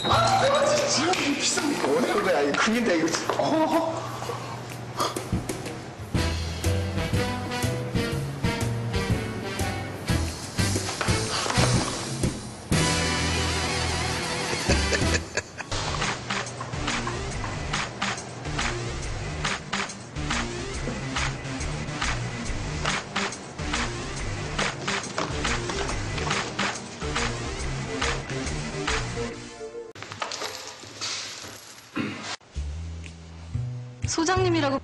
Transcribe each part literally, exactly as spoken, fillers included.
아, 내가 진짜 지금 비쌉니까? 어느 거야? 이거 금인데 이거. 어. 소장님이라고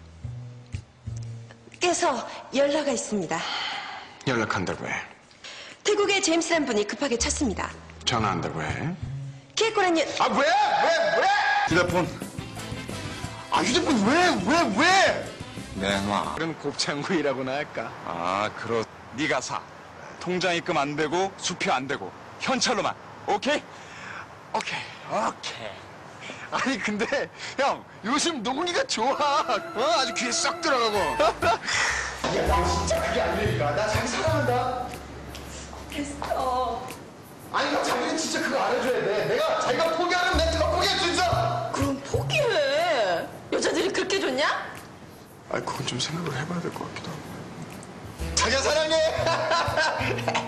께서 연락가 있습니다. 연락한다고 해. 태국의 제임스란 분이 급하게 찾습니다. 전화한다고 해. 기획고란 연... 아, 왜? 왜? 왜? 휴대폰. 아, 휴대폰 왜? 왜? 왜? 내놔. 그럼 곱창구이라고나 할까? 아, 그렇. 네가 사. 통장 입금 안 되고 수표 안 되고 현찰로만. 오케이? 오케이. 오케이. 아니, 근데 형, 요즘 농기가 좋아. 어? 아주 귀에 쏙 들어가고. 야, 나 진짜 그게 안 되니까. 나 자기 사랑한다. 됐어. 아니, 형, 자기는 진짜 그거 알아줘야 돼. 내가 자기가 포기하면 내가 포기할 수 있어. 그럼 포기해. 여자들이 그렇게 좋냐? 아니, 그건 좀 생각을 해봐야 될 것 같기도 하고. 자기야, 사랑해.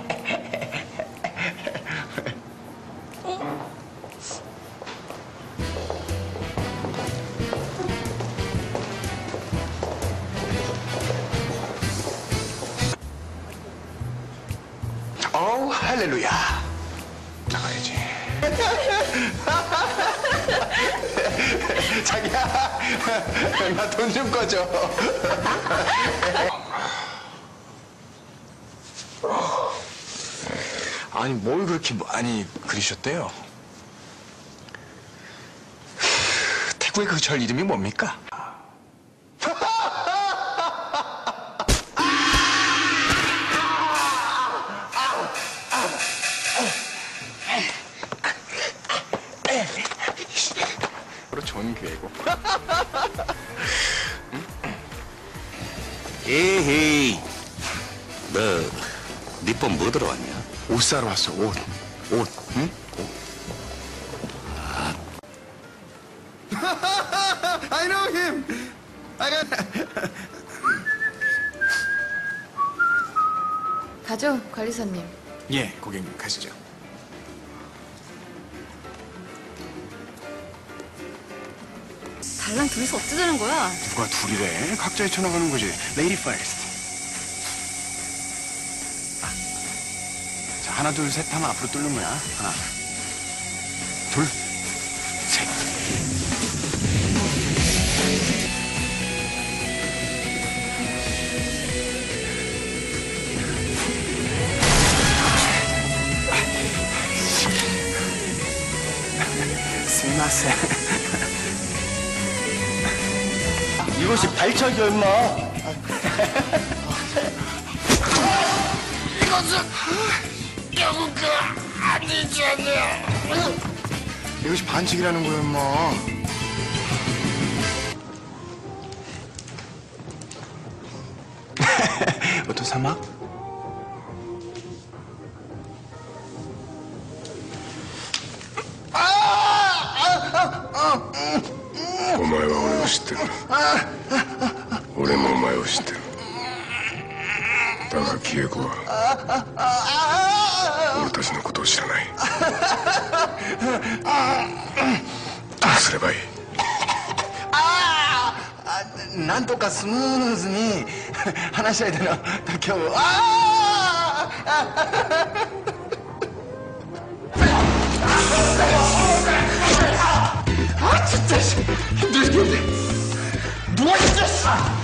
오, 할렐루야. 나가야지. 자기야, 나 돈 좀 꺼줘. 아니, 뭘 그렇게 많이 그리셨대요? 태국의 그 절 이름이 뭡니까? 좋은 기회고. 에헤이, 너, 니폰 뭐 들어왔냐? 옷 사러 왔어, 옷. 옷, 응? 옷. 아. I know him! I got... 가죠, 관리사님. 예, 고객님, 가시죠. 달랑 둘이서 어쩌자는 거야? 누가 둘이래? 각자 헤쳐나가는 거지. Lady first. 아. 자, 하나, 둘, 셋 하면 앞으로 뚫는 거야. 하나, 둘, 셋. 스미마세. 이것이 발차기야, 임마. 이것은 영우가 아니잖아. 이것이 반칙이라는 거야, 임마. 어떤 사막? お前は俺を知ってる。俺もお前を知ってる。だがキエコは俺たちのことを知らない。どうすればいい？ なんとかスムーズに話し合いでの妥協を。ああ진짜 힘들게 힘들게 누워있어.